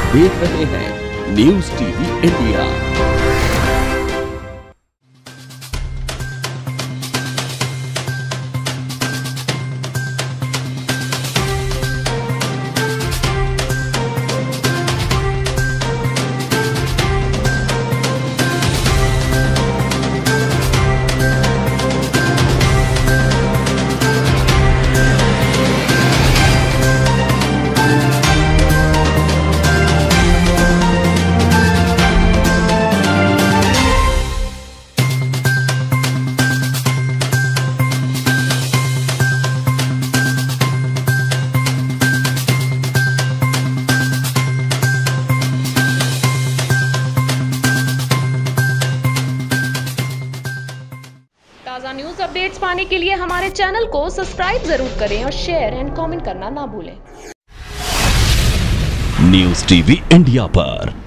देख रहे हैं न्यूज़ टीवी इंडिया। ताज़ा न्यूज़ अपडेट्स पाने के लिए हमारे चैनल को सब्सक्राइब जरूर करें और शेयर एंड कमेंट करना ना भूलें। न्यूज़ टीवी इंडिया पर